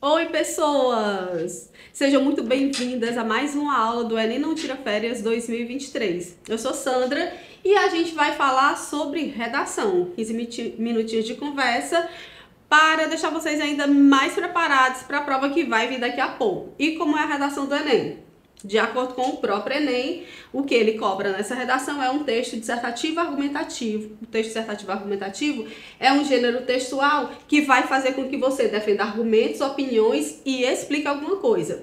Oi, pessoas! Sejam muito bem-vindas a mais uma aula do Enem Não Tira Férias 2023. Eu sou Sandra e a gente vai falar sobre redação, 15 minutinhos de conversa para deixar vocês ainda mais preparados para a prova que vai vir daqui a pouco. E como é a redação do Enem? De acordo com o próprio Enem, o que ele cobra nessa redação é um texto dissertativo argumentativo. O texto dissertativo argumentativo é um gênero textual que vai fazer com que você defenda argumentos, opiniões e explique alguma coisa.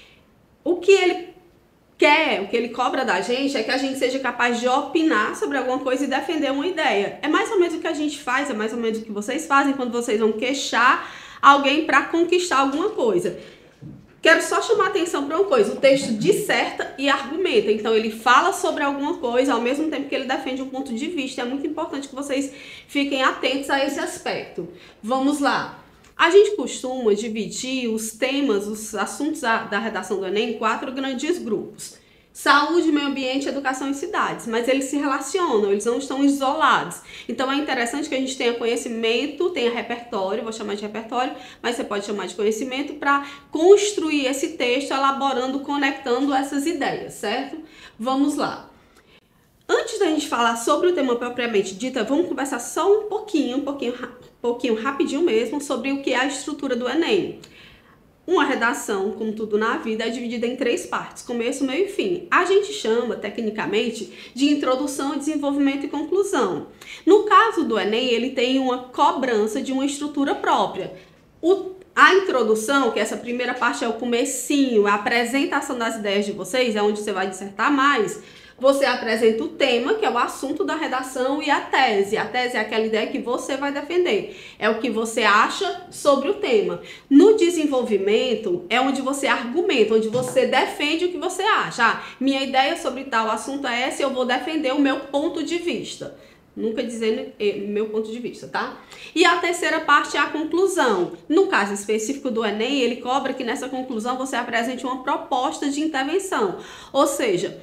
O que ele quer, o que ele cobra da gente é que a gente seja capaz de opinar sobre alguma coisa e defender uma ideia. É mais ou menos o que a gente faz, é mais ou menos o que vocês fazem quando vocês vão queixar alguém para conquistar alguma coisa. Quero só chamar a atenção para uma coisa, o texto disserta e argumenta, então ele fala sobre alguma coisa ao mesmo tempo que ele defende um ponto de vista. É muito importante que vocês fiquem atentos a esse aspecto. Vamos lá. A gente costuma dividir os temas, os assuntos da redação do Enem em 4 grandes grupos. Saúde, meio ambiente, educação e cidades, mas eles se relacionam, eles não estão isolados. Então é interessante que a gente tenha conhecimento, tenha repertório, vou chamar de repertório, mas você pode chamar de conhecimento para construir esse texto, elaborando, conectando essas ideias, certo? Vamos lá. Antes da gente falar sobre o tema propriamente dito, vamos conversar só um pouquinho rapidinho mesmo sobre o que é a estrutura do Enem. Uma redação, como tudo na vida, é dividida em 3 partes, começo, meio e fim. A gente chama, tecnicamente, de introdução, desenvolvimento e conclusão. No caso do Enem, ele tem uma cobrança de uma estrutura própria. A introdução, que essa primeira parte é o comecinho, a apresentação das ideias de vocês, é onde você vai dissertar mais. Você apresenta o tema, que é o assunto da redação, e a tese. A tese é aquela ideia que você vai defender. É o que você acha sobre o tema. No desenvolvimento, é onde você argumenta, onde você defende o que você acha. Minha ideia sobre tal assunto é essa e eu vou defender o meu ponto de vista. Nunca dizendo meu ponto de vista, tá? E a terceira parte é a conclusão. No caso específico do Enem, ele cobra que nessa conclusão você apresente uma proposta de intervenção. Ou seja,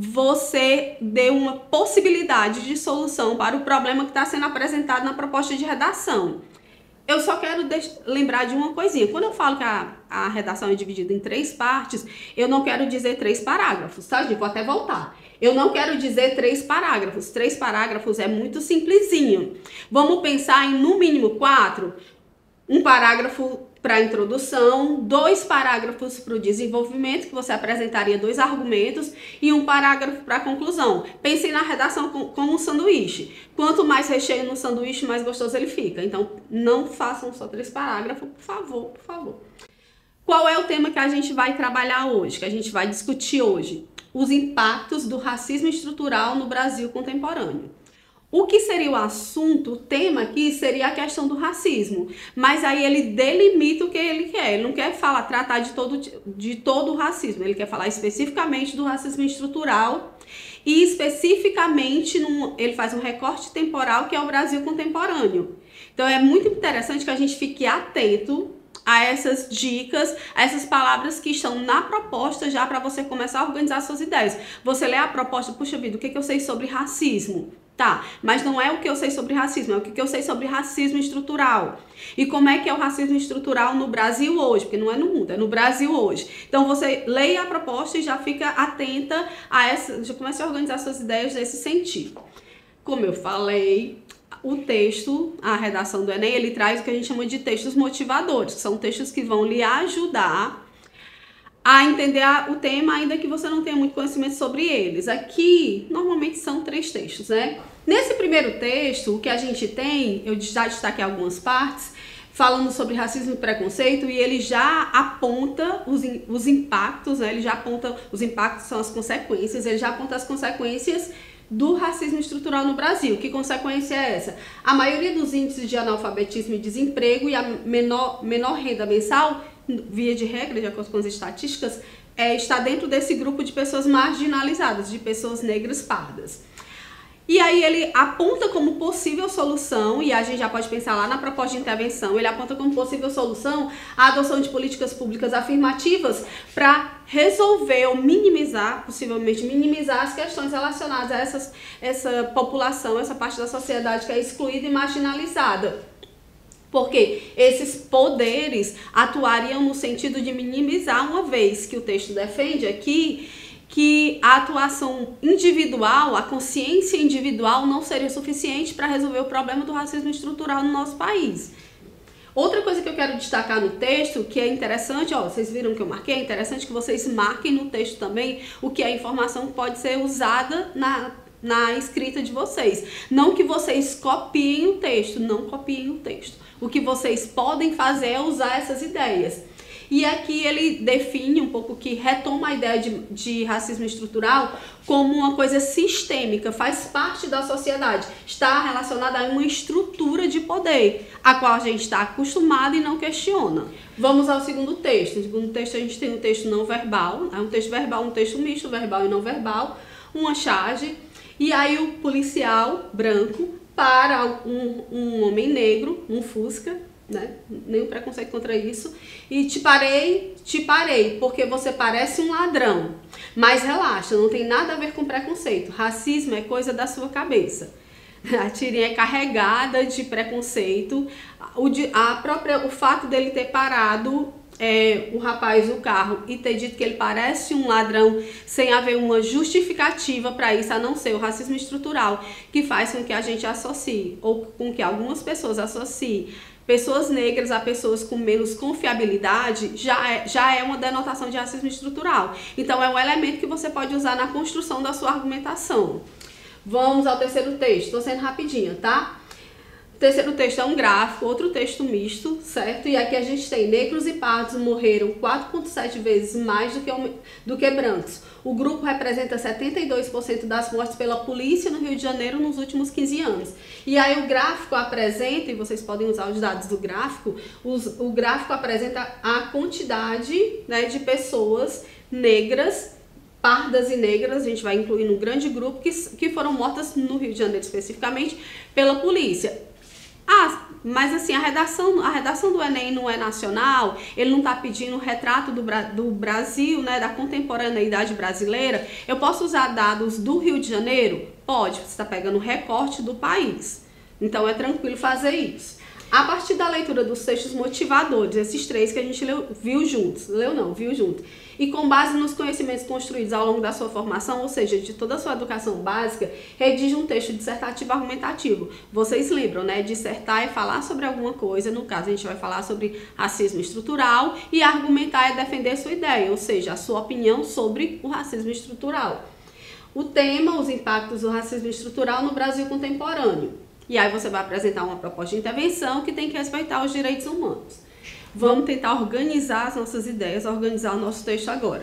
você dê uma possibilidade de solução para o problema que está sendo apresentado na proposta de redação. Eu só quero lembrar de uma coisinha. Quando eu falo que a redação é dividida em 3 partes, eu não quero dizer 3 parágrafos, tá, gente? Vou até voltar. Eu não quero dizer 3 parágrafos. 3 parágrafos é muito simplesinho. Vamos pensar em, no mínimo, 4. Um parágrafo para a introdução, 2 parágrafos para o desenvolvimento, que você apresentaria 2 argumentos, e 1 parágrafo para a conclusão. Pensem na redação como um sanduíche. Quanto mais recheio no sanduíche, mais gostoso ele fica. Então, não façam só 3 parágrafos, por favor, por favor. Qual é o tema que a gente vai trabalhar hoje, que a gente vai discutir hoje? Os impactos do racismo estrutural no Brasil contemporâneo. O que seria o assunto, o tema aqui seria a questão do racismo, mas aí ele delimita o que ele quer. Ele não quer tratar de todo o racismo, ele quer falar especificamente do racismo estrutural e especificamente ele faz um recorte temporal que é o Brasil contemporâneo. Então é muito interessante que a gente fique atento a essas dicas, a essas palavras que estão na proposta já para você começar a organizar suas ideias. Você lê a proposta, puxa vida, o que eu sei sobre racismo? Tá, mas não é o que eu sei sobre racismo, é o que eu sei sobre racismo estrutural. E como é que é o racismo estrutural no Brasil hoje? Porque não é no mundo, é no Brasil hoje. Então você leia a proposta e já fica atenta a essa, já começa a organizar suas ideias nesse sentido. Como eu falei, o texto, a redação do Enem, ele traz o que a gente chama de textos motivadores, que são textos que vão lhe ajudar a entender o tema, ainda que você não tenha muito conhecimento sobre eles. Aqui, normalmente são 3 textos, né? Nesse primeiro texto, o que a gente tem, eu já destaquei algumas partes, falando sobre racismo e preconceito, e ele já aponta os impactos, né? Ele já aponta, os impactos são as consequências, ele já aponta as consequências do racismo estrutural no Brasil. Que consequência é essa? A maioria dos índices de analfabetismo e desemprego e a menor renda mensal, via de regra, de acordo com as estatísticas, está dentro desse grupo de pessoas marginalizadas, de pessoas negras pardas. E aí ele aponta como possível solução, e a gente já pode pensar lá na proposta de intervenção, ele aponta como possível solução a adoção de políticas públicas afirmativas para resolver ou minimizar, possivelmente minimizar as questões relacionadas a essa população, essa parte da sociedade que é excluída e marginalizada. Porque esses poderes atuariam no sentido de minimizar, uma vez que o texto defende aqui que a atuação individual, a consciência individual não seria suficiente para resolver o problema do racismo estrutural no nosso país. Outra coisa que eu quero destacar no texto, que é interessante, ó, vocês viram que eu marquei, é interessante que vocês marquem no texto também o que é informação que pode ser usada na escrita de vocês. Não que vocês copiem o texto, não copiem o texto. O que vocês podem fazer é usar essas ideias. E aqui ele define um pouco que retoma a ideia de racismo estrutural como uma coisa sistêmica, faz parte da sociedade, está relacionada a uma estrutura de poder, a qual a gente está acostumado e não questiona. Vamos ao segundo texto. No segundo texto a gente tem um texto não verbal, é um texto verbal, um texto misto, verbal e não verbal, uma charge, e aí o policial branco para um homem negro, um Fusca, né? Nenhum preconceito contra isso, e te parei, porque você parece um ladrão. Mas relaxa, não tem nada a ver com preconceito. Racismo é coisa da sua cabeça. A tirinha é carregada de preconceito. O fato dele ter parado o rapaz no carro e ter dito que ele parece um ladrão sem haver uma justificativa para isso, a não ser o racismo estrutural, que faz com que a gente associe, ou com que algumas pessoas associem pessoas negras a pessoas com menos confiabilidade, já é uma denotação de racismo estrutural. Então é um elemento que você pode usar na construção da sua argumentação. Vamos ao terceiro texto, estou sendo rapidinho, tá? O terceiro texto é um gráfico, outro texto misto, certo? E aqui a gente tem negros e pardos morreram 4,7 vezes mais do que brancos. O grupo representa 72% das mortes pela polícia no Rio de Janeiro nos últimos 15 anos. E aí o gráfico apresenta, e vocês podem usar os dados do gráfico, o gráfico apresenta a quantidade, né, de pessoas negras, pardas e negras, a gente vai incluir num grande grupo, que foram mortas no Rio de Janeiro especificamente pela polícia. Mas assim, a redação do Enem não é nacional, ele não está pedindo o retrato do Brasil, né, da contemporaneidade brasileira. Eu posso usar dados do Rio de Janeiro? Pode, você está pegando o recorte do país. Então é tranquilo fazer isso. A partir da leitura dos textos motivadores, esses três que a gente viu juntos, e com base nos conhecimentos construídos ao longo da sua formação, ou seja, de toda a sua educação básica, redige um texto dissertativo argumentativo. Vocês lembram, né? Dissertar é falar sobre alguma coisa, no caso a gente vai falar sobre racismo estrutural, e argumentar é defender sua ideia, ou seja, a sua opinião sobre o racismo estrutural. O tema, os impactos do racismo estrutural no Brasil contemporâneo. E aí você vai apresentar uma proposta de intervenção que tem que respeitar os direitos humanos. Vamos tentar organizar as nossas ideias, organizar o nosso texto agora.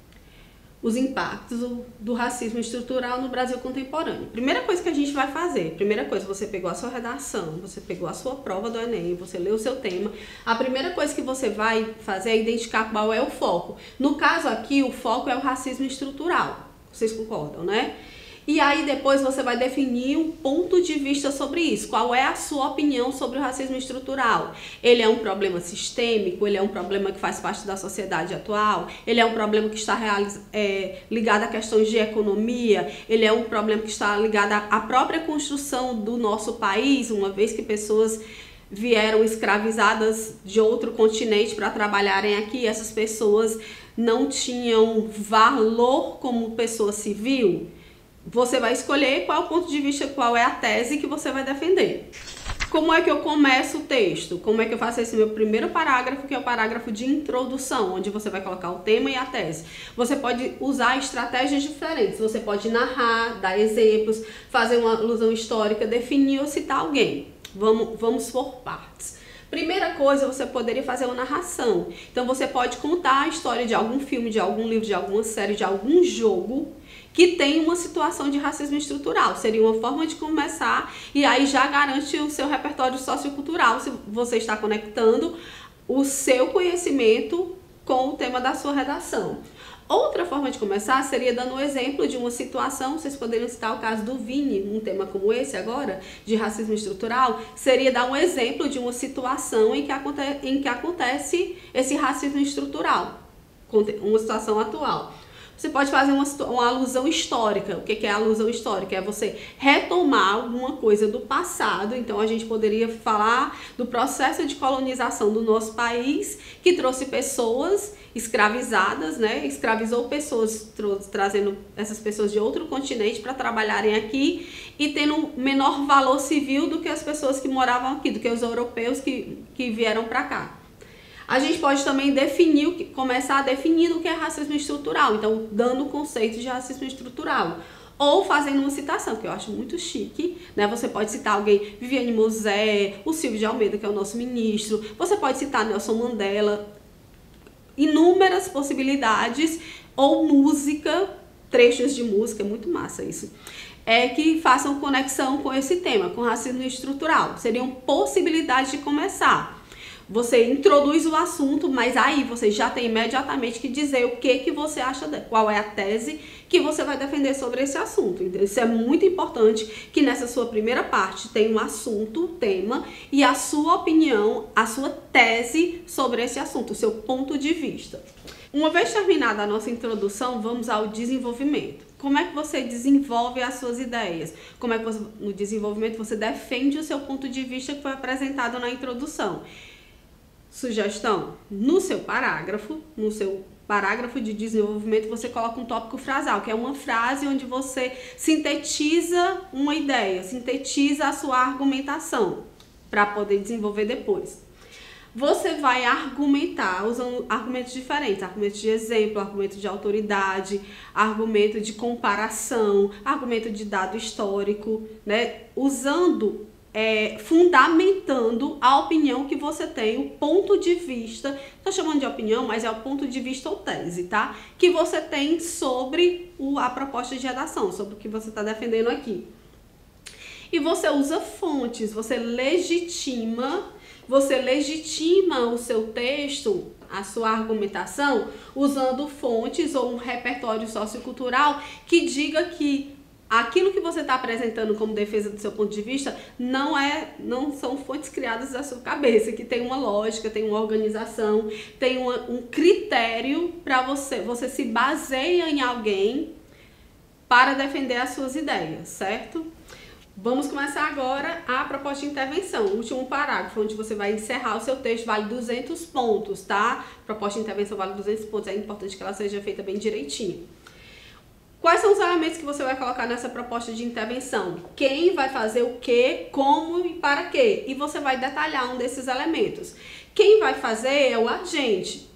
Os impactos do racismo estrutural no Brasil contemporâneo. Primeira coisa que a gente vai fazer, você pegou a sua redação, você pegou a sua prova do Enem, você leu o seu tema. A primeira coisa que você vai fazer é identificar qual é o foco. No caso aqui, o foco é o racismo estrutural. Vocês concordam, né? E aí depois você vai definir um ponto de vista sobre isso. Qual é a sua opinião sobre o racismo estrutural? Ele é um problema sistêmico? Ele é um problema que faz parte da sociedade atual? Ele é um problema que está ligado a questões de economia? Ele é um problema que está ligado à própria construção do nosso país, uma vez que pessoas vieram escravizadas de outro continente para trabalharem aqui, essas pessoas não tinham valor como pessoa civil? Você vai escolher qual é o ponto de vista, qual é a tese que você vai defender. Como é que eu começo o texto? Como é que eu faço esse meu primeiro parágrafo, que é o parágrafo de introdução, onde você vai colocar o tema e a tese? Você pode usar estratégias diferentes. Você pode narrar, dar exemplos, fazer uma alusão histórica, definir ou citar alguém. Vamos por partes. Primeira coisa, você poderia fazer uma narração. Então você pode contar a história de algum filme, de algum livro, de alguma série, de algum jogo que tem uma situação de racismo estrutural. Seria uma forma de começar e aí já garante o seu repertório sociocultural, se você está conectando o seu conhecimento com o tema da sua redação. Outra forma de começar seria dando um exemplo de uma situação. Vocês poderiam citar o caso do Vini, um tema como esse agora, de racismo estrutural, seria dar um exemplo de uma situação em que acontece esse racismo estrutural, uma situação atual. Você pode fazer uma alusão histórica. O que é alusão histórica? É você retomar alguma coisa do passado. Então, a gente poderia falar do processo de colonização do nosso país, que trouxe pessoas escravizadas, né? Escravizou pessoas, trazendo essas pessoas de outro continente para trabalharem aqui e tendo menor valor civil do que as pessoas que moravam aqui, do que os europeus que vieram para cá. A gente pode também começar a definir o que é racismo estrutural, então dando o conceito de racismo estrutural. Ou fazendo uma citação, que eu acho muito chique, né? Você pode citar alguém, Viviane Mosé, o Silvio de Almeida, que é o nosso ministro, você pode citar Nelson Mandela, inúmeras possibilidades, ou música, trechos de música, é muito massa isso, que façam conexão com esse tema, com racismo estrutural. Seriam possibilidades de começar. Você introduz o assunto, mas aí você já tem imediatamente que dizer o que você acha, qual é a tese que você vai defender sobre esse assunto. Então, isso é muito importante, que nessa sua primeira parte tenha um assunto, tema, e a sua opinião, a sua tese sobre esse assunto, o seu ponto de vista. Uma vez terminada a nossa introdução, vamos ao desenvolvimento. Como é que você desenvolve as suas ideias? Como é que no desenvolvimento você defende o seu ponto de vista que foi apresentado na introdução? Sugestão: no seu parágrafo de desenvolvimento, você coloca um tópico frasal, que é uma frase onde você sintetiza uma ideia, sintetiza a sua argumentação para poder desenvolver depois. Você vai argumentar usando argumentos diferentes, argumentos de exemplo, argumento de autoridade, argumento de comparação, argumento de dado histórico, né? Fundamentando a opinião que você tem, o ponto de vista, estou chamando de opinião, mas é o ponto de vista ou tese, tá? Que você tem sobre a proposta de redação, sobre o que você está defendendo aqui. E você usa fontes, você legitima o seu texto, a sua argumentação, usando fontes ou um repertório sociocultural que diga que aquilo que você está apresentando como defesa do seu ponto de vista não são fontes criadas da sua cabeça, que tem uma lógica, tem uma organização, tem um critério para você. Você se baseia em alguém para defender as suas ideias, certo? Vamos começar agora a proposta de intervenção, o último parágrafo, onde você vai encerrar o seu texto, vale 200 pontos, tá? Proposta de intervenção vale 200 pontos, é importante que ela seja feita bem direitinho. Quais são os elementos que você vai colocar nessa proposta de intervenção? Quem vai fazer o quê, como e para quê? E você vai detalhar um desses elementos. Quem vai fazer é o agente.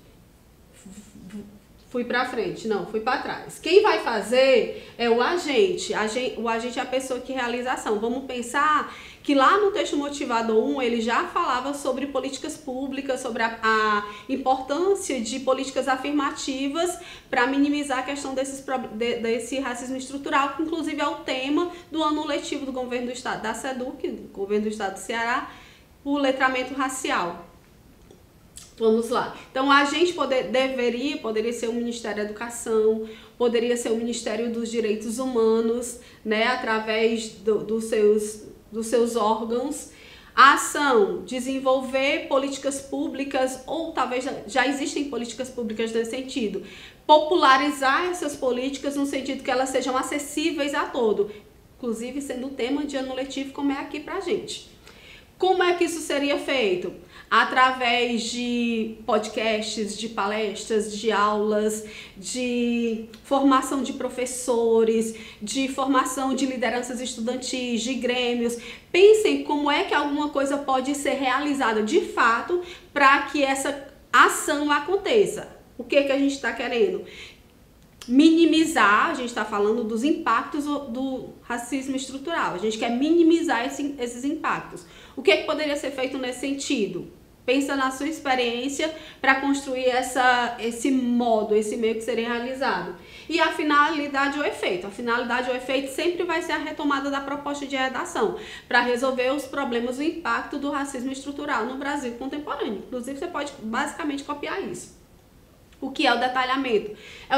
Fui para frente, não, fui para trás. Quem vai fazer é o agente. O agente é a pessoa que realiza a ação. Vamos pensar que lá no texto motivador 1, ele já falava sobre políticas públicas, sobre a importância de políticas afirmativas para minimizar a questão desse racismo estrutural, que inclusive é o tema do ano letivo do governo do estado da SEDUC, do governo do estado do Ceará, o letramento racial. Vamos lá. Então, a gente poderia ser o Ministério da Educação, poderia ser o Ministério dos Direitos Humanos, né, através dos seus órgãos. A ação, desenvolver políticas públicas, ou talvez já existem políticas públicas nesse sentido. Popularizar essas políticas no sentido que elas sejam acessíveis a todo, inclusive sendo o tema de ano letivo, como é aqui pra gente. Como é que isso seria feito? Através de podcasts, de palestras, de aulas, de formação de professores, de formação de lideranças estudantis, de grêmios. Pensem como é que alguma coisa pode ser realizada de fato para que essa ação aconteça. O que a gente está querendo? Minimizar, a gente está falando dos impactos do racismo estrutural. A gente quer minimizar esses impactos. O que poderia ser feito nesse sentido? Pensa na sua experiência para construir esse meio que seria realizado. E a finalidade ou efeito. A finalidade ou efeito sempre vai ser a retomada da proposta de redação para resolver os problemas, o impacto do racismo estrutural no Brasil contemporâneo. Inclusive, você pode basicamente copiar isso. O que é o detalhamento?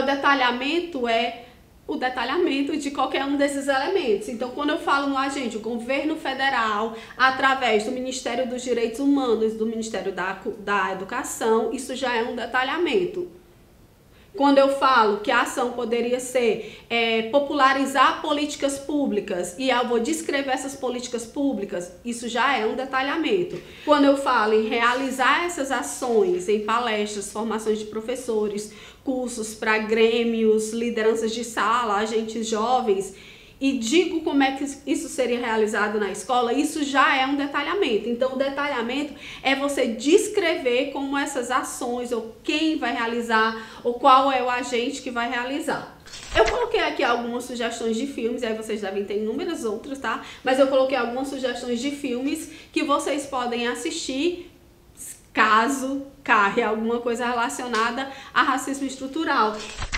O detalhamento de qualquer um desses elementos. Então, quando eu falo no agente, o governo federal, através do Ministério dos Direitos Humanos, do Ministério da Educação, isso já é um detalhamento. Quando eu falo que a ação poderia ser popularizar políticas públicas e eu vou descrever essas políticas públicas, isso já é um detalhamento. Quando eu falo em realizar essas ações em palestras, formações de professores, cursos para grêmios, lideranças de sala, agentes jovens, e digo como é que isso seria realizado na escola, isso já é um detalhamento. Então, o detalhamento é você descrever como essas ações, ou quem vai realizar, ou qual é o agente que vai realizar. Eu coloquei aqui algumas sugestões de filmes, aí vocês devem ter inúmeras outras, tá? Mas eu coloquei algumas sugestões de filmes que vocês podem assistir caso caia alguma coisa relacionada a racismo estrutural.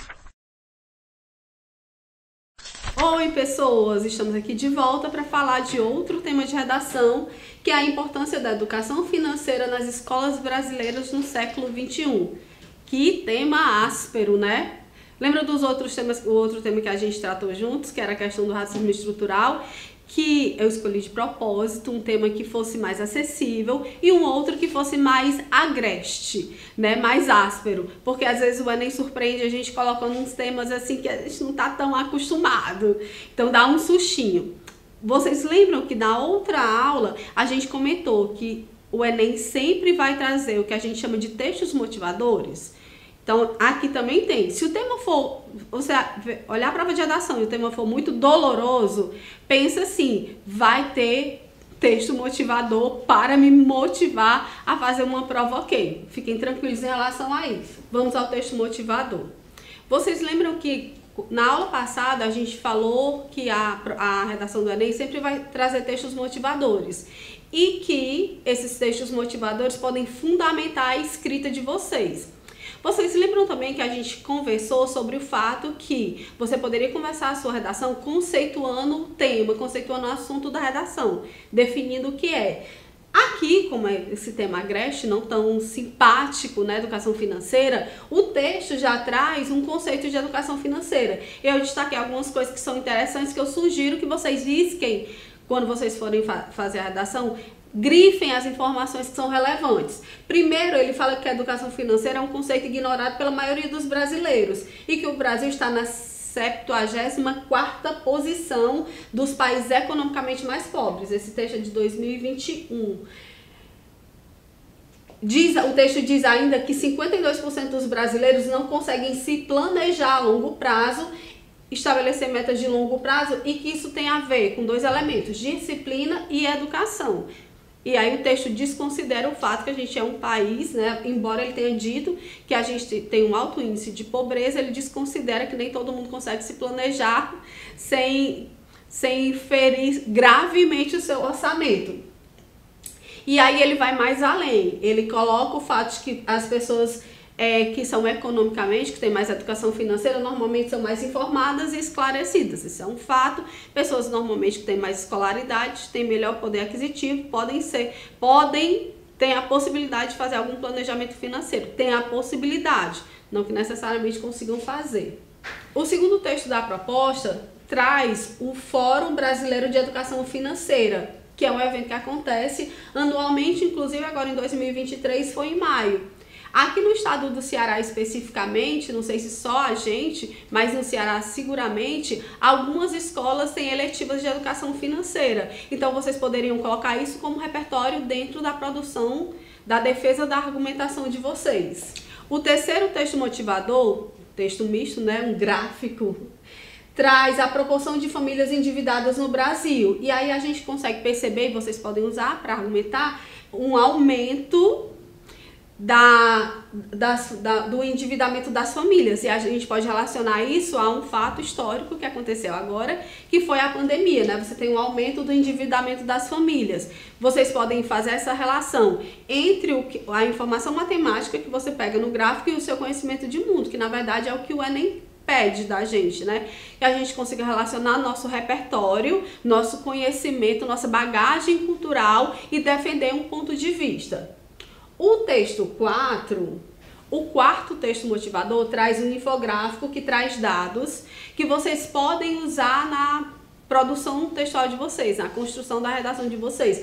Oi pessoas, estamos aqui de volta para falar de outro tema de redação, que é a importância da educação financeira nas escolas brasileiras no século XXI. Que tema áspero, né? Lembra dos outros temas, o outro tema que a gente tratou juntos, que era a questão do racismo estrutural, que eu escolhi de propósito um tema que fosse mais acessível e um outro que fosse mais agreste, né, mais áspero, porque às vezes o Enem surpreende a gente colocando uns temas assim que a gente não tá tão acostumado, então dá um sustinho. Vocês lembram que na outra aula a gente comentou que o Enem sempre vai trazer o que a gente chama de textos motivadores? Então, aqui também tem. Se o tema for, você olhar a prova de redação e o tema for muito doloroso, pensa assim, vai ter texto motivador para me motivar a fazer uma prova ok. Fiquem tranquilos em relação a isso. Vamos ao texto motivador. Vocês lembram que na aula passada a gente falou que a redação do Enem sempre vai trazer textos motivadores e que esses textos motivadores podem fundamentar a escrita de vocês. Vocês lembram também que a gente conversou sobre o fato que você poderia começar a sua redação conceituando o tema, conceituando o assunto da redação, definindo o que é. Aqui, como é esse tema agreste, não tão simpático, né, educação financeira, o texto já traz um conceito de educação financeira. Eu destaquei algumas coisas que são interessantes que eu sugiro que vocês risquem quando vocês forem fazer a redação. Grifem as informações que são relevantes. Primeiro, ele fala que a educação financeira é um conceito ignorado pela maioria dos brasileiros e que o Brasil está na 74ª posição dos países economicamente mais pobres. Esse texto é de 2021. O texto diz ainda que 52% dos brasileiros não conseguem se planejar a longo prazo, estabelecer metas de longo prazo, e que isso tem a ver com dois elementos, disciplina e educação. E aí o texto desconsidera o fato que a gente é um país, né? Embora ele tenha dito que a gente tem um alto índice de pobreza, ele desconsidera que nem todo mundo consegue se planejar sem ferir gravemente o seu orçamento. E aí ele vai mais além, ele coloca o fato de que as pessoas que são economicamente, que têm mais educação financeira, normalmente são mais informadas e esclarecidas. Isso é um fato. Pessoas normalmente que têm mais escolaridade, têm melhor poder aquisitivo, têm a possibilidade de fazer algum planejamento financeiro. Tem a possibilidade, não que necessariamente consigam fazer. O segundo texto da proposta traz o Fórum Brasileiro de Educação Financeira, que é um evento que acontece anualmente, inclusive agora em 2023 foi em maio. Aqui no estado do Ceará especificamente, não sei se só a gente, mas no Ceará seguramente, algumas escolas têm eletivas de educação financeira. Então vocês poderiam colocar isso como repertório dentro da produção, da defesa da argumentação de vocês. O terceiro texto motivador, texto misto, né, um gráfico, traz a proporção de famílias endividadas no Brasil. E aí a gente consegue perceber, e vocês podem usar para argumentar, um aumento do endividamento das famílias, e a gente pode relacionar isso a um fato histórico que aconteceu agora, que foi a pandemia, né? Você tem um aumento do endividamento das famílias. Vocês podem fazer essa relação entre a informação matemática que você pega no gráfico e o seu conhecimento de mundo, que na verdade é o que o Enem pede da gente, né? Que a gente consiga relacionar nosso repertório, nosso conhecimento, nossa bagagem cultural e defender um ponto de vista. O texto 4, o quarto texto motivador, traz um infográfico que traz dados que vocês podem usar na produção textual de vocês, na construção da redação de vocês.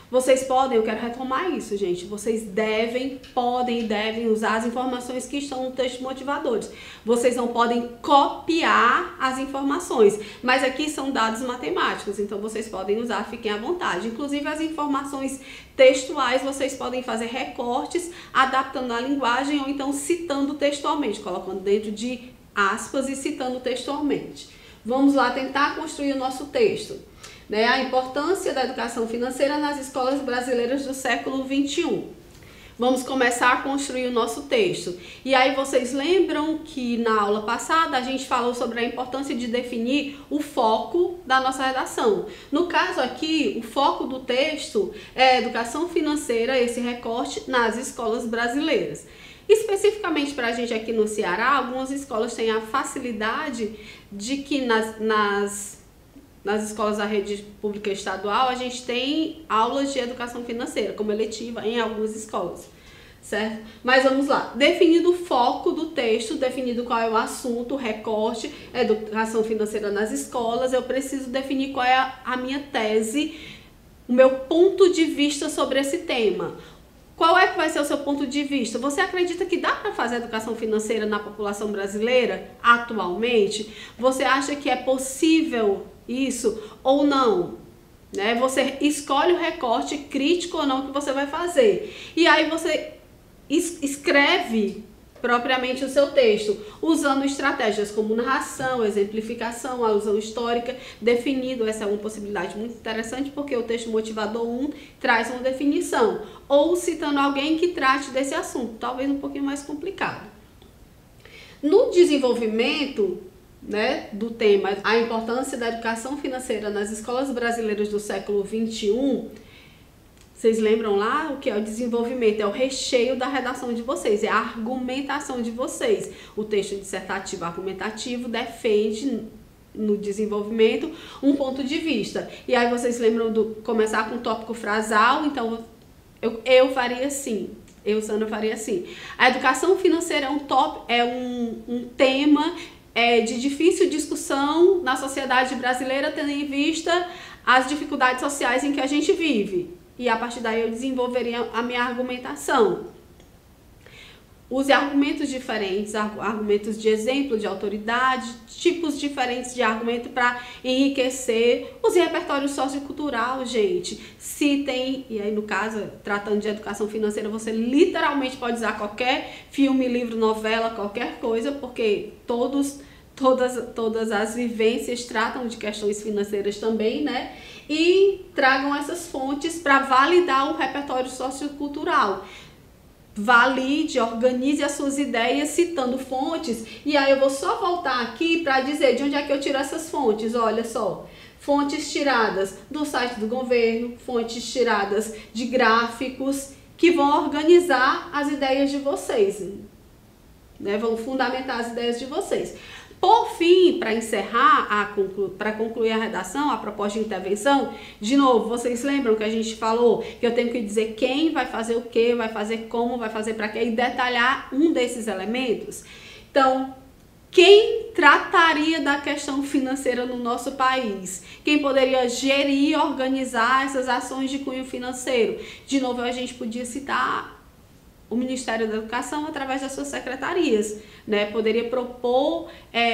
Vocês podem, eu quero retomar isso, gente, vocês podem e devem usar as informações que estão no texto motivadores. Vocês não podem copiar as informações, mas aqui são dados matemáticos, então vocês podem usar, fiquem à vontade. Inclusive as informações textuais, vocês podem fazer recortes, adaptando a linguagem ou então citando textualmente, colocando dentro de aspas e citando textualmente. Vamos lá tentar construir o nosso texto. A importância da educação financeira nas escolas brasileiras do século XXI. Vamos começar a construir o nosso texto. E aí vocês lembram que na aula passada a gente falou sobre a importância de definir o foco da nossa redação. No caso aqui, o foco do texto é a educação financeira, esse recorte nas escolas brasileiras. Especificamente para a gente aqui no Ceará, algumas escolas têm a facilidade de que nas escolas da rede pública estadual, a gente tem aulas de educação financeira como eletiva em algumas escolas, certo? Mas vamos lá, definido o foco do texto, definido qual é o assunto, o recorte, educação financeira nas escolas, eu preciso definir qual é a minha tese, o meu ponto de vista sobre esse tema. Qual é que vai ser o seu ponto de vista? Você acredita que dá para fazer educação financeira na população brasileira atualmente? Você acha que é possível isso ou não? Você escolhe o recorte crítico ou não que você vai fazer. E aí você escreve propriamente o seu texto, usando estratégias como narração, exemplificação, alusão histórica, definido. Essa é uma possibilidade muito interessante porque o texto motivador 1 traz uma definição, ou citando alguém que trate desse assunto, talvez um pouquinho mais complicado. No desenvolvimento do tema, a importância da educação financeira nas escolas brasileiras do século XXI, vocês lembram lá o que é o desenvolvimento? É o recheio da redação de vocês, é a argumentação de vocês. O texto dissertativo argumentativo defende no desenvolvimento um ponto de vista. E aí vocês lembram do começar com o tópico frasal? Então eu faria assim. Sandra, faria assim. A educação financeira é um tema de difícil discussão na sociedade brasileira, tendo em vista as dificuldades sociais em que a gente vive. E a partir daí eu desenvolveria a minha argumentação. Use argumentos diferentes, argumentos de exemplo, de autoridade, tipos diferentes de argumento para enriquecer. Use repertório sociocultural, gente. Citem, e aí no caso, tratando de educação financeira, você literalmente pode usar qualquer filme, livro, novela, qualquer coisa, porque todas as vivências tratam de questões financeiras também, e tragam essas fontes para validar o repertório sociocultural. Valide, organize as suas ideias citando fontes, e aí eu vou só voltar aqui para dizer de onde é que eu tiro essas fontes. Olha só, fontes tiradas do site do governo, fontes tiradas de gráficos que vão organizar as ideias de vocês, vão fundamentar as ideias de vocês. Por fim, para encerrar, para concluir a redação, a proposta de intervenção, de novo, vocês lembram que a gente falou que eu tenho que dizer quem vai fazer o que, vai fazer como, vai fazer para quê, e detalhar um desses elementos? Então, quem trataria da questão financeira no nosso país? Quem poderia gerir e organizar essas ações de cunho financeiro? De novo, a gente podia citar o Ministério da Educação através das suas secretarias, poderia propor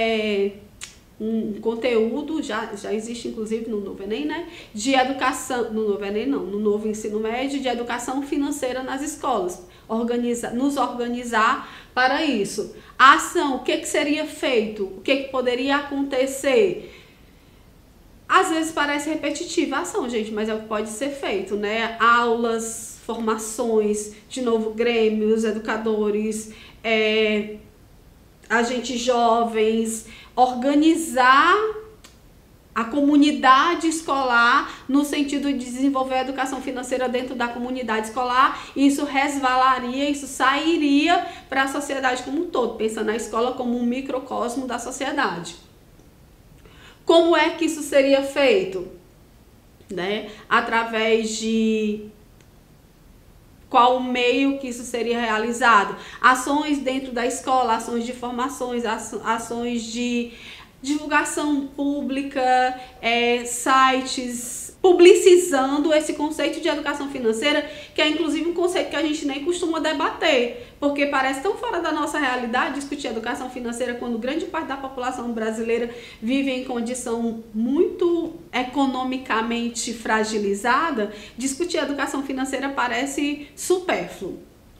um conteúdo, já existe inclusive no novo Enem, de educação, no novo Enem não, no novo ensino médio, de educação financeira nas escolas, nos organizar para isso. A ação, o que seria feito? O que poderia acontecer? Às vezes parece repetitiva a ação, gente, mas é o que pode ser feito, Aulas, formações, de novo, grêmios, educadores, agentes jovens, organizar a comunidade escolar no sentido de desenvolver a educação financeira dentro da comunidade escolar. Isso resvalaria, isso sairia para a sociedade como um todo, pensando na escola como um microcosmo da sociedade. Como é que isso seria feito? Através de qual o meio que isso seria realizado? Ações dentro da escola, ações de formações, ações de divulgação pública, sites publicizando esse conceito de educação financeira, que é inclusive um conceito que a gente nem costuma debater, porque parece tão fora da nossa realidade discutir educação financeira quando grande parte da população brasileira vive em condição muito economicamente fragilizada. Discutir educação financeira parece supérfluo.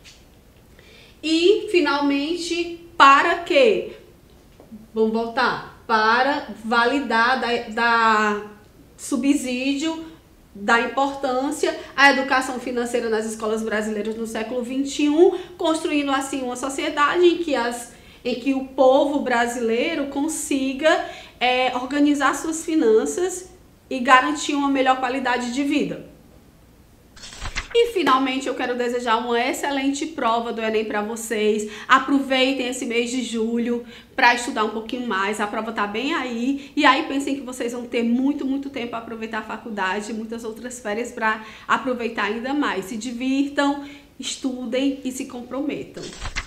E, finalmente, para quê? Vamos voltar. Para validar da subsídio da importância à educação financeira nas escolas brasileiras no século XXI, construindo assim uma sociedade em que o povo brasileiro consiga organizar suas finanças e garantir uma melhor qualidade de vida. E finalmente eu quero desejar uma excelente prova do Enem para vocês. Aproveitem esse mês de julho para estudar um pouquinho mais. A prova tá bem aí. E aí pensem que vocês vão ter muito tempo para aproveitar a faculdade e muitas outras férias para aproveitar ainda mais. Se divirtam, estudem e se comprometam.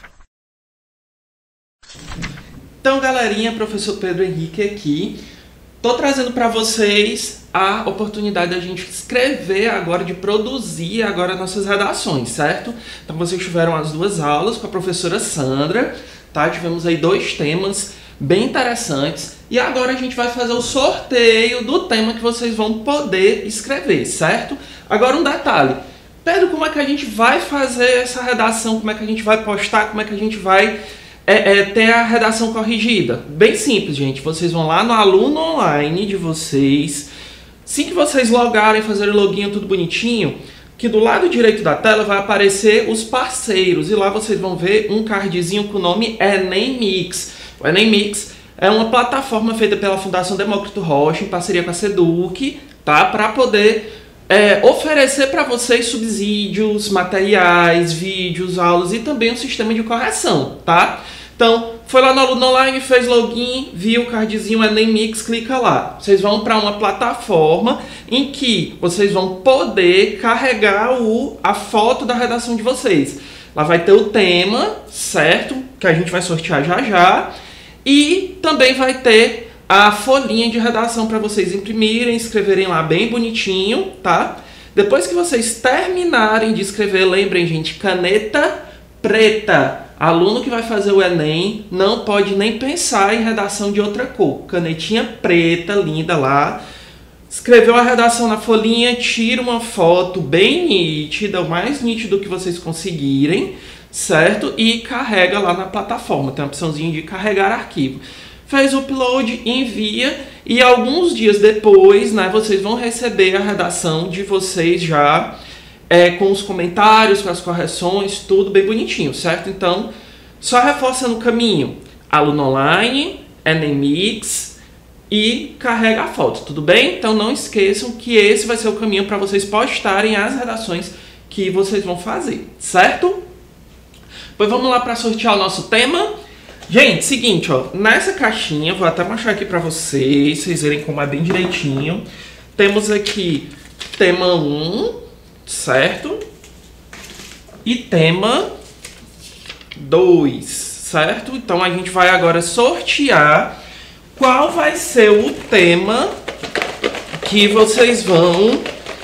Então, galerinha, professor Pedro Henrique aqui. Tô trazendo para vocês a oportunidade da gente escrever agora, de produzir agora nossas redações, certo? Então vocês tiveram as 2 aulas com a professora Sandra, tá? Tivemos aí 2 temas bem interessantes e agora a gente vai fazer o sorteio do tema que vocês vão poder escrever, certo? Agora um detalhe, Pedro, como é que a gente vai fazer essa redação? Como é que a gente vai postar? Como é que a gente vai ter a redação corrigida? Bem simples, gente. Vocês vão lá no aluno online de vocês. Assim que vocês logarem, fazerem o login, tudo bonitinho, que do lado direito da tela vai aparecer os parceiros. E lá vocês vão ver um cardzinho com o nome Enem Mix. O Enem Mix é uma plataforma feita pela Fundação Demócrito Rocha, em parceria com a SEDUC, tá? Para poder oferecer para vocês subsídios, materiais, vídeos, aulas e também um sistema de correção, tá? Então, foi lá no aluno online, fez login, viu o cardzinho Enem Mix, clica lá. Vocês vão para uma plataforma em que vocês vão poder carregar a foto da redação de vocês. Lá vai ter o tema, certo? Que a gente vai sortear já já. E também vai ter a folhinha de redação para vocês imprimirem, escreverem lá bem bonitinho, tá? Depois que vocês terminarem de escrever, lembrem, gente, caneta preta. Aluno que vai fazer o Enem não pode nem pensar em redação de outra cor. Canetinha preta, linda lá. Escreveu a redação na folhinha, tira uma foto bem nítida, o mais nítido que vocês conseguirem, certo? E carrega lá na plataforma. Tem a opçãozinha de carregar arquivo. Fez o upload, envia e alguns dias depois, né, vocês vão receber a redação de vocês já com os comentários, com as correções, tudo bem bonitinho, certo? Então, só reforça no caminho, aluno online, Enem Mix e carrega a foto, tudo bem? Então não esqueçam que esse vai ser o caminho para vocês postarem as redações que vocês vão fazer, certo? Pois vamos lá para sortear o nosso tema. Gente, seguinte, ó, nessa caixinha, vou até mostrar aqui para vocês verem como é bem direitinho. Temos aqui tema 1, certo? E tema 2, certo? Então a gente vai agora sortear qual vai ser o tema que vocês vão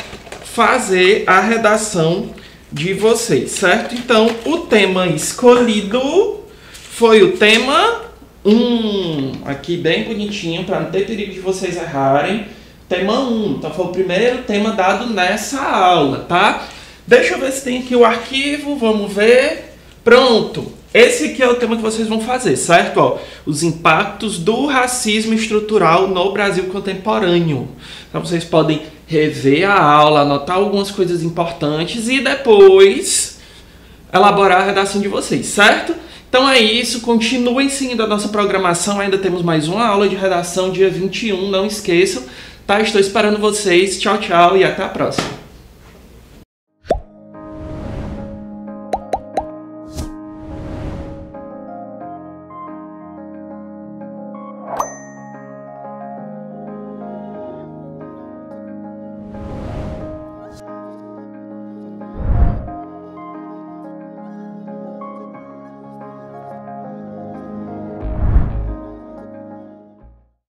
fazer a redação de vocês, certo? Então o tema escolhido foi o tema 1, aqui bem bonitinho, para não ter perigo de vocês errarem. Tema 1, então foi o primeiro tema dado nessa aula, tá? Deixa eu ver se tem aqui o arquivo, vamos ver. Pronto, esse aqui é o tema que vocês vão fazer, certo? Ó, os impactos do racismo estrutural no Brasil contemporâneo. Então vocês podem rever a aula, anotar algumas coisas importantes e depois elaborar a redação de vocês, certo? Então é isso, continuem seguindo a nossa programação, ainda temos mais uma aula de redação dia 21, não esqueçam. Tá, estou esperando vocês. Tchau, tchau e até a próxima.